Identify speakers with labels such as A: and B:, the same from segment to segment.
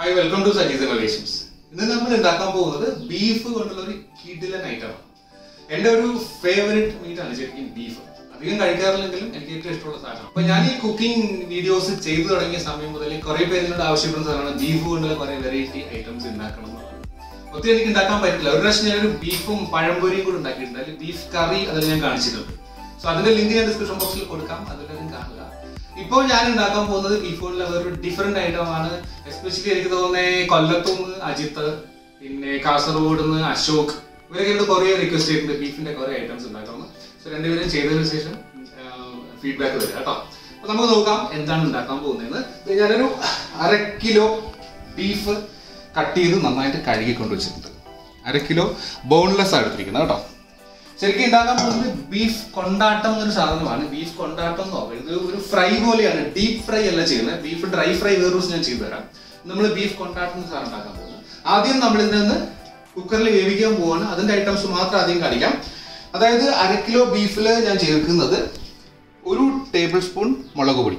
A: Hi, welcome to Sajid's Innovations. ഇന്ന് നമ്മൾ ഉണ്ടാക്കാൻ പോകുന്നത് ബീഫ് കൊണ്ടുള്ള ഒരു കിടിലൻ ഐറ്റമാണ്. എൻ്റെ ഒരു ഫേവറേറ്റ് മീറ്റ് ആണ് ശരിക്കും ബീഫ്. അധികം കഴിക്കാറില്ലെങ്കിലും എനിക്ക് ഏറ്റവും ഇഷ്ടമുള്ള സാധനം. അപ്പോൾ ഞാൻ ഈ കുക്കിംഗ് വീഡിയോസ് ചെയ്തു തുടങ്ങിയ സമയം മുതൽ കുറേ പേരിനോട് ആവശ്യപ്പെടുന്ന സാധനമാണ് ബീഫ് കൊണ്ടുള്ള കുറേ വെറൈറ്റി ഐറ്റംസ് ഉണ്ടാക്കണം എന്നുള്ളത്. ഒത്തിരി എനിക്ക് ഉണ്ടാക്കാൻ പറ്റില്ല. ഒരു പ്രാവശ്യം ഞാനൊരു ബീഫും പഴംപൊരിയും കൂടെ ഉണ്ടാക്കിയിട്ടുണ്ട്. അതിൽ ബീഫ് കറി അതിൽ ഞാൻ കാണിച്ചിട്ടുണ്ട്. സോ അതിന്റെ ലിങ്ക് ഞാൻ ഡിസ്ക്രിപ്ഷൻ ബോക്സിൽ കൊടുക്കാം, അതിലും കാണുക. ഇപ്പോൾ ഞാൻ ഉണ്ടാക്കാൻ പോകുന്നത് ബീഫ് കൊണ്ടുള്ള ഒരു ഡിഫറെന്റ് ഐറ്റമാണ്. എസ്പെഷ്യലി എനിക്ക് തോന്നുന്നത് കൊല്ലത്തു നിന്ന് അജിത്ത്, പിന്നെ കാസർഗോഡ് നിന്ന് അശോക്, ഇവരൊക്കെ കുറേ റിക്വസ്റ്റ് ചെയ്തിട്ടുണ്ട് ബീഫിന്റെ കുറേ ഐറ്റംസ് ഉണ്ടാക്കണം. സോ രണ്ടുപേരും ചെയ്തതിനു ശേഷം ഫീഡ്ബാക്ക് തരാം കേട്ടോ. അപ്പൊ നമുക്ക് നോക്കാം എന്താണ് ഉണ്ടാക്കാൻ പോകുന്നതെന്ന്. ഞാനൊരു 1/2 കിലോ ബീഫ് കട്ട് ചെയ്ത് നന്നായിട്ട് കഴുകി കൊണ്ടുവച്ചിട്ടുണ്ട്. 1/2 കിലോ ബോൺലെസ് ആണ് എടുത്തിരിക്കുന്നത് കേട്ടോ. ശരിക്കും ഉണ്ടാക്കാൻ പോകുന്നത് ബീഫ് കൊണ്ടാട്ടം എന്നൊരു സാധനമാണ്. ബീഫ് കൊണ്ടാട്ടം എന്ന് പറയുന്നത് ഇത് ഒരു ഫ്രൈ പോലെയാണ്, ഡീപ്പ് ഫ്രൈ അല്ല ചെയ്യുന്നത്. ബീഫ് ഡ്രൈ ഫ്രൈ വേറെ ദിവസം ഞാൻ ചെയ്തു തരാം. നമ്മൾ ബീഫ് കൊണ്ടാട്ടം എന്ന സാധനം ഉണ്ടാക്കാൻ പോകുന്നത്. ആദ്യം നമ്മൾ ഇതിൽ നിന്ന് കുക്കറിൽ വേവിക്കാൻ പോവാണ്. അതിന്റെ ഐറ്റംസ് മാത്രം ആദ്യം കാണിക്കാം. അതായത് 1/2 കിലോ ബീഫിൽ ഞാൻ ചേർക്കുന്നത് 1 ടേബിൾ സ്പൂൺ മുളക് പൊടി,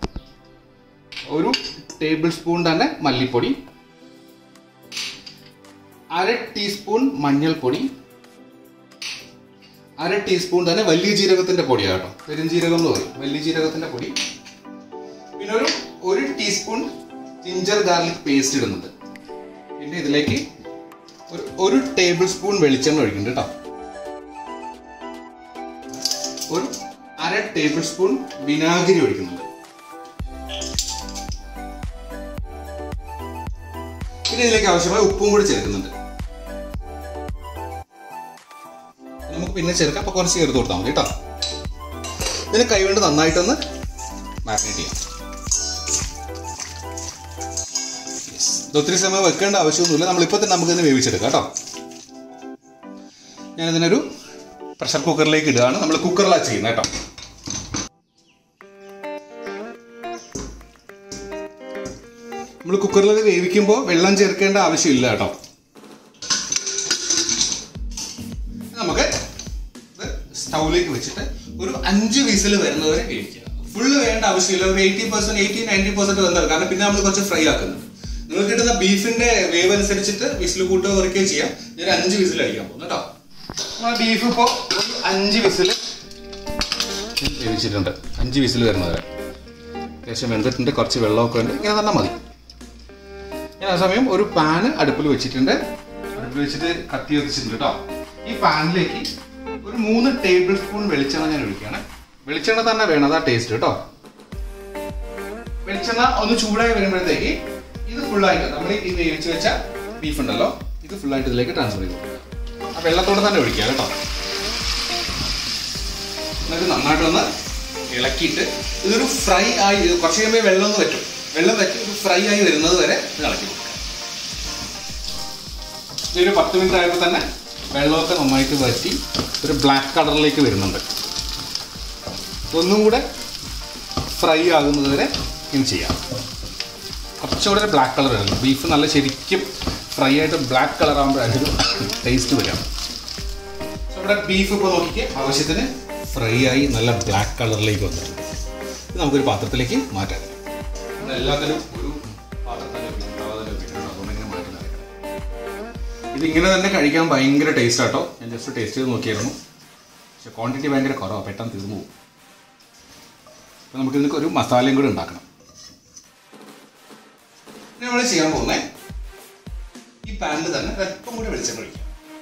A: 1 ടേബിൾ സ്പൂൺ തന്നെ മല്ലിപ്പൊടി, 1/2 ടീസ്പൂൺ മഞ്ഞൾപ്പൊടി, 1/2 ടീസ്പൂൺ തന്നെ വലിയ ജീരകത്തിന്റെ പൊടിയാണ് കേട്ടോ. പെരുംജീരകം എന്ന് പറയും, വലിയ ജീരകത്തിന്റെ പൊടി. പിന്നെ 1 ടീസ്പൂൺ ജിഞ്ചർ ഗാർലിക് പേസ്റ്റ് ഇടുന്നുണ്ട്. പിന്നെ ഇതിലേക്ക് 1 ടേബിൾ സ്പൂൺ വെളിച്ചെണ്ണ ഒഴിക്കുന്നുണ്ട് കേട്ടോ. 1/2 ടേബിൾ സ്പൂൺ വിനാഗിരി ഒഴിക്കുന്നുണ്ട്. പിന്നെ ഇതിലേക്ക് ആവശ്യമായ ഉപ്പും കൂടി ചേർക്കുന്നുണ്ട്. നമുക്ക് പിന്നെ ചേർക്കാം. അപ്പൊ കുറച്ച് ചേർത്ത് കൊടുത്താൽ മതി കേട്ടോ. ഇതിന് കൈകൊണ്ട് നന്നായിട്ടൊന്ന് മാരിനേറ്റ് ചെയ്യാം. ഒത്തിരി സമയം വെക്കേണ്ട ആവശ്യമൊന്നുമില്ല. നമ്മളിപ്പോൾ തന്നെ നമുക്കിതിന് വേവിച്ചെടുക്കാം കേട്ടോ. ഞാനിതിനൊരു പ്രഷർ കുക്കറിലേക്ക് ഇടുകയാണ്. നമ്മൾ കുക്കറിലാണ് ചെയ്യുന്നത് കേട്ടോ. നമ്മൾ കുക്കറിൽ വേവിക്കുമ്പോൾ വെള്ളം ചേർക്കേണ്ട ആവശ്യമില്ല കേട്ടോ. നമുക്ക് സ്റ്റൗവിലേക്ക് വെച്ചിട്ട് ഒരു 5 വിസിൽ വരുന്നവരെ വേവിക്കുക. ഫുള്ള് വേണ്ട ആവശ്യമില്ല. ഒരു 80%, 80-90% വെന്താൽ, കാരണം പിന്നെ നമ്മൾ കുറച്ച് ഫ്രൈ ആക്കുന്നുണ്ട്. നിങ്ങൾക്ക് കിട്ടുന്ന ബീഫിന്റെ വേവ് അനുസരിച്ചിട്ട് വിസിൽ കൂട്ടുക കുറയ്ക്കുകയോ ചെയ്യാം. ഞാൻ 5 വിസിൽ അടിക്കാൻ പോകുന്നു കേട്ടോ. ബീഫ് ഇപ്പോൾ 5 വിസിൽ വേവിച്ചിട്ടുണ്ട്. 5 വിസിൽ വരുന്നവരെ അത്യാവശ്യം വെന്തിട്ടുണ്ട്. കുറച്ച് വെള്ളമൊക്കെ ഉണ്ട്. ഇങ്ങനെ തന്നെ മതി. ഞാൻ ആ സമയം ഒരു പാന് അടുപ്പിൽ വെച്ചിട്ടുണ്ട്. അടുപ്പിൽ വെച്ചിട്ട് കത്തി വെച്ചിട്ടുണ്ട് കേട്ടോ. ഈ പാനിലേക്ക് ഒരു 3 ടേബിൾ സ്പൂൺ വെളിച്ചെണ്ണ ഞാൻ ഒഴിക്കുകയാണ്. വെളിച്ചെണ്ണ തന്നെ വേണം, അതാ ടേസ്റ്റ് കേട്ടോ. വെളിച്ചെണ്ണ ഒന്ന് ചൂടായി വരുമ്പോഴത്തേക്ക് ഇത് ഫുള്ളായിട്ട് നമ്മൾ ഈ വേവിച്ച് വെച്ച ബീഫ് ഉണ്ടല്ലോ, ഇത് ഫുള്ളായിട്ട് ഇതിലേക്ക് ട്രാൻസ്ഫർ ചെയ്ത് കൊടുക്കുക. ആ വെള്ളത്തോടെ തന്നെ ഒഴിക്കുക കേട്ടോ. എന്നിട്ട് നന്നായിട്ടൊന്ന് ഇളക്കിയിട്ട് ഇതൊരു ഫ്രൈ ആയി, കുറച്ച് കഴിയുമ്പോൾ വെള്ളം ഒന്ന് വറ്റും. വെള്ളം വറ്റി ഒരു ഫ്രൈ ആയി വരുന്നത് വരെ ഇത് ഇളക്കി കൊടുക്കുക. ഇതൊരു 10 മിനിറ്റ് ആയപ്പോൾ തന്നെ വെള്ളമൊക്കെ നന്നായിട്ട് വറ്റി ഒരു ബ്ലാക്ക് കളറിലേക്ക് വരുന്നുണ്ട്. ഒന്നും കൂടെ ഫ്രൈ ആകുന്നത് വരെ ഇനി ചെയ്യാം. കുറച്ചുകൂടെ ബ്ലാക്ക് കളർ വരുന്നു. ബീഫ് നല്ല ശരിക്കും ഫ്രൈ ആയിട്ട് ബ്ലാക്ക് കളർ ആകുമ്പോഴാണ് ഒരു ടേസ്റ്റ് വരാം. സോ ഇവിടെ ബീഫ് ഇപ്പോൾ നോക്കിക്ക് ആവശ്യത്തിന് ഫ്രൈ ആയി നല്ല ബ്ലാക്ക് കളറിലേക്ക് വന്നിട്ടുണ്ട്. ഇത് നമുക്കൊരു പാത്രത്തിലേക്ക് മാറ്റാം. എല്ലാത്തിലും ഒരു പാത്രത്തിൽ അതുകൊണ്ടിങ്ങനെ മാറ്റി നടക്കണം. ഇതിങ്ങനെ തന്നെ കഴിക്കാൻ ഭയങ്കര ടേസ്റ്റ് ആട്ടോ. ഞാൻ ജസ്റ്റ് ടേസ്റ്റ് ചെയ്ത് നോക്കിയായിരുന്നു. പക്ഷെ ക്വാണ്ടിറ്റി ഭയങ്കര കുറവാണ്, പെട്ടെന്ന് തീർന്നു പോകും. അപ്പോൾ നമുക്കിതിനൊക്കെ ഒരു മസാലയും കൂടി ഉണ്ടാക്കണം. ഇനി നമ്മൾ ചെയ്യാൻ പോകുന്നത് ഈ പാനിൽ തന്നെ അല്പം കൂടി വെളിച്ചെണ്ണ ഒഴിക്കാം.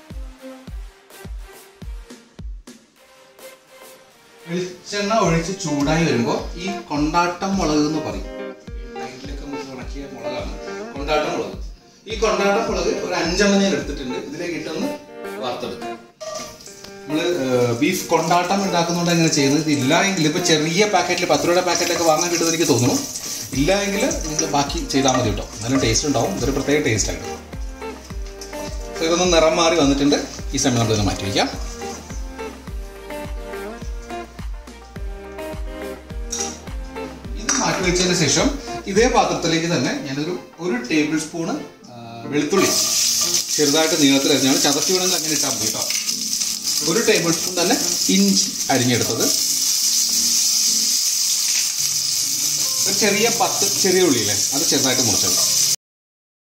A: വെളിച്ചെണ്ണ ഒഴിച്ച് ചൂടായി വരുമ്പോൾ ഈ കൊണ്ടാട്ടം മുളക് എന്ന് പറയും, നൈറ്റിലൊക്കെ നമുക്ക് ഉണക്കിയ മുളകാണ് കൊണ്ടാട്ടം മുളക്. ഈ കൊണ്ടാട്ടം മുളക് ഒരു 5 എണ്ണം ഞാൻ എടുത്തിട്ടുണ്ട്. ഇതിലേക്ക് ഇട്ടൊന്ന് വറുത്തെടുക്കുക. നമ്മൾ ബീഫ് കൊണ്ടാട്ടം ഉണ്ടാക്കുന്നതുകൊണ്ട് എങ്ങനെ ചെയ്യുന്നത്, ഇല്ല എങ്കിൽ ഇപ്പോൾ ചെറിയ പാക്കറ്റിൽ 10 രൂപയുടെ പാക്കറ്റൊക്കെ വാങ്ങാൻ കിട്ടുമെന്ന് എനിക്ക് തോന്നുന്നു. ഇല്ല എങ്കിൽ നിങ്ങൾ ബാക്കി ചെയ്താൽ മതി കേട്ടോ. നല്ല ടേസ്റ്റ് ഉണ്ടാവും. ഇതൊരു പ്രത്യേക ടേസ്റ്റാണ്. സോ ഇതൊന്ന് നിറം മാറി വന്നിട്ടുണ്ട്. ഈ സമയം നമ്മളിതൊന്ന് മാറ്റി വയ്ക്കാം. ഇത് മാറ്റി വെച്ചതിന് ശേഷം ഇതേ പാത്രത്തിലേക്ക് തന്നെ ഞാനൊരു 1 ടേബിൾ സ്പൂണ് വെളുത്തുള്ളി ചെറുതായിട്ട് നീളത്തിൽ അരിഞ്ഞാണ്, ചതച്ച് വേണമെങ്കിൽ അങ്ങനെ ഇട്ടാൽ മതി കേട്ടോ. 1 ടേബിൾ സ്പൂൺ തന്നെ ഇഞ്ചി അരിഞ്ഞെടുത്തത്, ഒരു ചെറിയ 10 ചെറിയ ഉള്ളിയില്ലേ അത് ചെറുതായിട്ട് മുറിച്ചത്.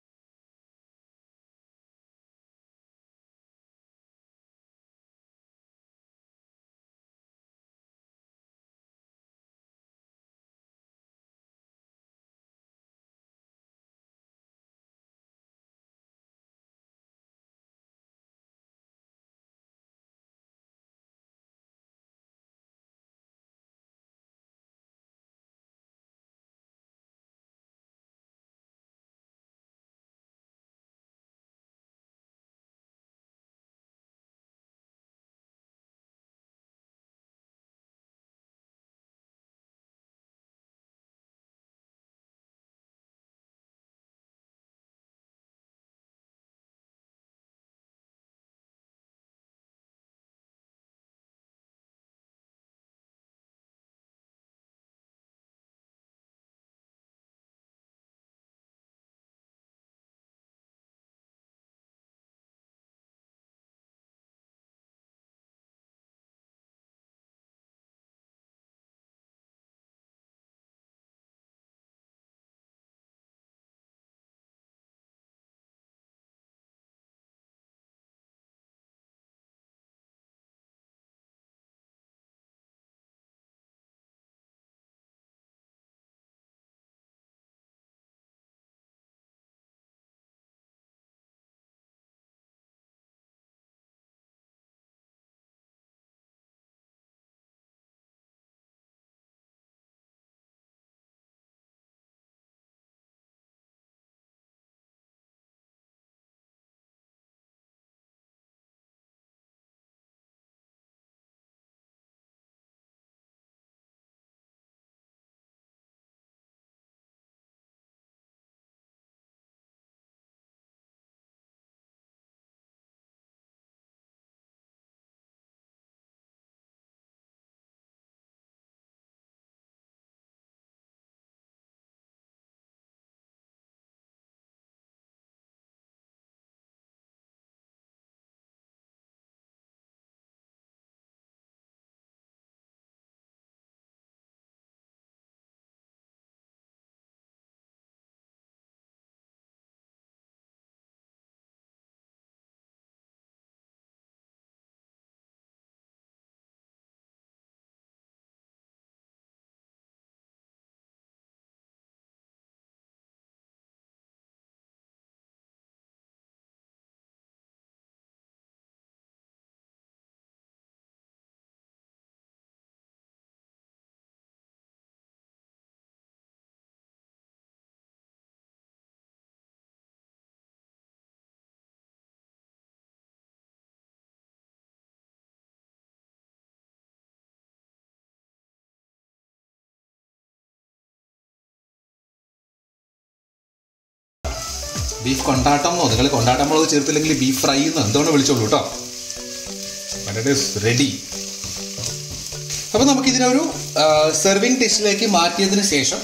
A: ബീഫ് കൊണ്ടാട്ടം എന്നോ നിങ്ങൾ കൊണ്ടാട്ടം മുളക് ചേർത്തില്ലെങ്കിൽ ബീഫ് ഫ്രൈ എന്ന് എന്തുകൊണ്ട് വിളിച്ചോളൂ കേട്ടോ. But it is ready. അപ്പോൾ നമുക്കിതിനൊരു സെർവിങ് ഡിഷിലേക്ക് മാറ്റിയതിന് ശേഷം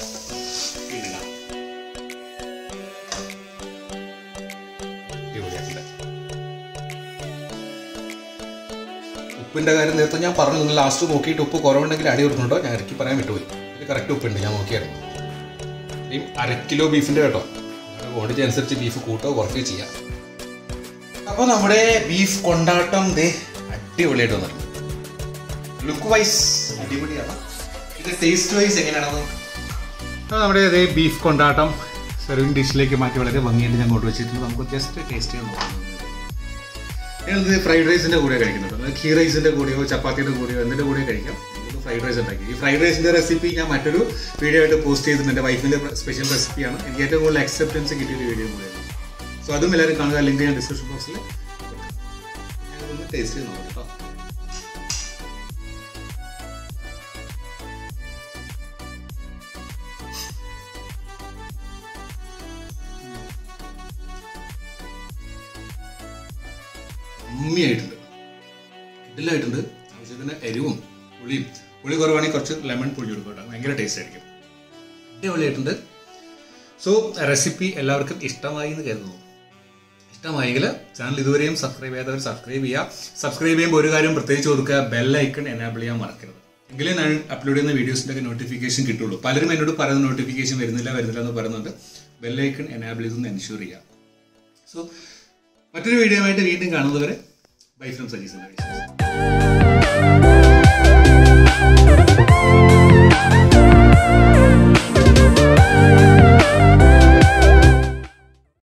A: ഉപ്പിൻ്റെ കാര്യം നേരത്തെ ഞാൻ പറഞ്ഞു, നിങ്ങൾ ലാസ്റ്റ് നോക്കിയിട്ട് ഉപ്പ് കുറവുണ്ടെങ്കിൽ അടി കൊടുക്കുന്നുണ്ടോ, ഞാൻ ഇറക്കി പറയാൻ വിട്ടുപോയി. ഇത് കറക്റ്റ് ഉപ്പുണ്ട്, ഞാൻ നോക്കിയായിരുന്നു. ഈ 1/2 കിലോ ബീഫിൻ്റെ കേട്ടോ, ക്വാണ്ടിറ്റി അനുസരിച്ച് ബീഫ് കൂട്ടോ കുറയ്ക്കുകയോ ചെയ്യാം. അപ്പോൾ നമ്മുടെ ബീഫ് കൊണ്ടാട്ടം ദേ അടിപൊളിയായിട്ട് വന്നിട്ടുണ്ട്. ലുക്ക് വൈസ് അടിപൊളിയാണ്. ഇത് ടേസ്റ്റ് വൈസ് എങ്ങനെയാണെന്ന് നമ്മുടെ അതേ ബീഫ് കൊണ്ടാട്ടം സെർവിങ് ഡിഷിലേക്ക് മാറ്റി വളരെ ഭംഗിയായിട്ട് ഞാൻ കൊണ്ടുവച്ചിട്ടുണ്ട്. നമുക്ക് ജസ്റ്റ് ടേസ്റ്റ് ചെയ്ത് നോക്കാം. ഞാനിത് ഫ്രൈഡ് റൈസിൻ്റെ കൂടെ കഴിക്കുന്നുണ്ട്. ഘീ റൈസിൻ്റെ കൂടെയോ ചപ്പാത്തിയുടെ കൂടെയോ എന്തിൻ്റെ കൂടെയോ കഴിക്കാം. ഇത് ഫ്രൈഡ് റൈസ് ഉണ്ടാക്കി. ഈ ഫ്രൈഡ് റൈസിൻ്റെ റെസിപ്പി ഞാൻ മറ്റൊരു വീഡിയോ ആയിട്ട് പോസ്റ്റ് ചെയ്തിട്ടുണ്ട്. എൻ്റെ വൈഫിൻ്റെ സ്പെഷ്യൽ റെസിപ്പിയാണ്. എനിക്ക് ഏറ്റവും കൂടുതൽ അക്സെപ്റ്റൻസ് കിട്ടിയൊരു വീഡിയോ കൂടെയാണ്. സോ അതും എല്ലാവരും കാണുക. ലിങ്ക് ഞാൻ ഡിസ്ക്രിപ്ഷൻ ബോക്സിൽ ഞാനതൊന്ന് ടേസ്റ്റ് ചെയ്ത് നോക്കാം കേട്ടോ. അമ്മിയായിട്ടുണ്ട്, ഇതിലായിട്ടുണ്ട്. ആവശ്യത്തിന് എരിവും പുളി കുറവാണെങ്കിൽ കുറച്ച് ലെമൺ പുളി കൊടുക്കട്ടെ, ഭയങ്കര ടേസ്റ്റ് ആയിരിക്കും. അടിപൊളിയായിട്ടുണ്ട്. സോ റെസിപ്പി എല്ലാവർക്കും ഇഷ്ടമായി എന്ന് കരുതുന്നു. ഇഷ്ടമായെങ്കിൽ ചാനൽ ഇതുവരെയും സബ്സ്ക്രൈബ് ചെയ്യാത്തവർ സബ്സ്ക്രൈബ് ചെയ്യുക. സബ്സ്ക്രൈബ് ചെയ്യുമ്പോൾ ഒരു കാര്യം പ്രത്യേകിച്ച് കൊടുക്കുക, ബെൽ ഐക്കൺ എനാബിൾ ചെയ്യാൻ മറക്കരുത്. എങ്കിലേ ഞാൻ അപ്ലോഡ് ചെയ്യുന്ന വീഡിയോസിൻ്റെ ഒക്കെ നോട്ടിഫിക്കേഷൻ കിട്ടുള്ളൂ. പലരും എന്നോട് പറയുന്ന നോട്ടിഫിക്കേഷൻ വരുന്നില്ല എന്ന് പറയുന്നുണ്ട്. ബെൽ ഐക്കൺ എനാബിൾ ചെയ്തൊന്ന് എൻഷുർ ചെയ്യുക. സോ മറ്റൊരു വീഡിയോ ആയിട്ട് വീണ്ടും കാണുന്നവരെ ബൈ ഫ്രം സജീസ്.